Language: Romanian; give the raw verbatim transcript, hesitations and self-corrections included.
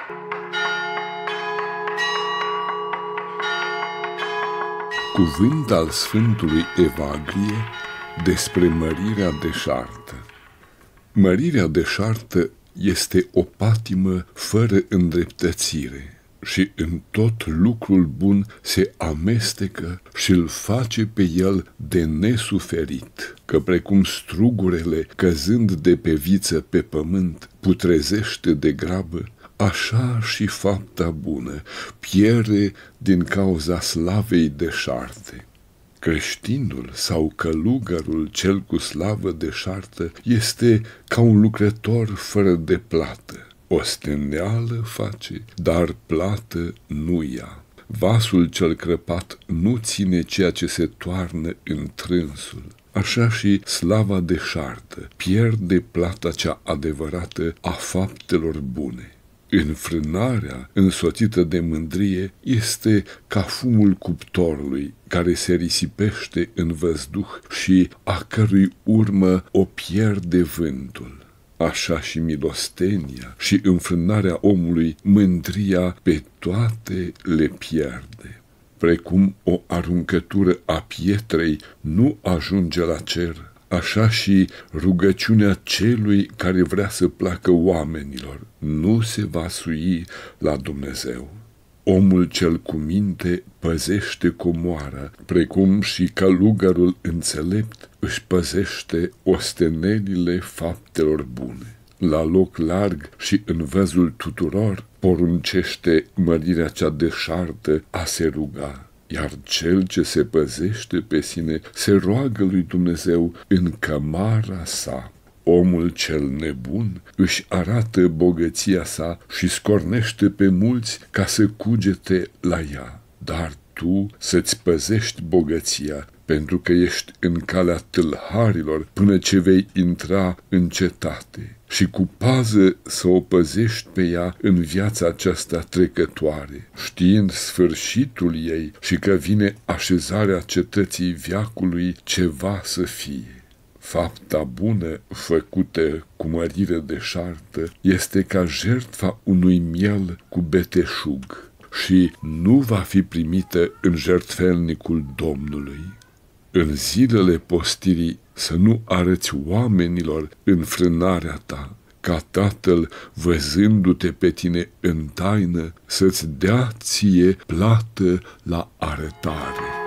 Cuvânt al Sfântului Evagrie despre mărirea deșartă. Mărirea deșartă este o patimă fără îndreptățire și în tot lucrul bun se amestecă și îl face pe el de nesuferit, că precum strugurele căzând de pe viță pe pământ putrezește de grabă, așa și fapta bună pierde din cauza slavei deșarte. Creștinul sau călugărul cel cu slavă deșartă este ca un lucrător fără de plată. Osteneală face, dar plată nu ia. Vasul cel crăpat nu ține ceea ce se toarnă în trânsul. Așa și slava deșartă pierde plata cea adevărată a faptelor bune. Înfrânarea însoțită de mândrie este ca fumul cuptorului care se risipește în văzduh și a cărui urmă o pierde vântul. Așa și milostenia și înfrânarea omului mândria pe toate le pierde. Precum o aruncătură a pietrei nu ajunge la cer, așa și rugăciunea celui care vrea să placă oamenilor nu se va sui la Dumnezeu. Omul cel cu minte păzește comoara, precum și călugărul înțelept își păzește ostenelile faptelor bune. La loc larg și în văzul tuturor poruncește mărirea cea deșartă a se ruga. Iar cel ce se păzește pe sine se roagă lui Dumnezeu în cămara sa. Omul cel nebun își arată bogăția sa și scornește pe mulți ca să cugete la ea. Dar tu să-ți păzești bogăția, pentru că ești în calea tâlharilor până ce vei intra în cetate, și cu pază să o păzești pe ea în viața aceasta trecătoare, știind sfârșitul ei și că vine așezarea cetății veacului ceva să fie. Fapta bună făcută cu mărire deșartă este ca jertfa unui miel cu beteșug și nu va fi primită în jertfelnicul Domnului. În zilele postirii să nu arăți oamenilor înfrânarea ta, ca Tatăl, văzându-te pe tine în taină, să-ți dea ție plată la arătare.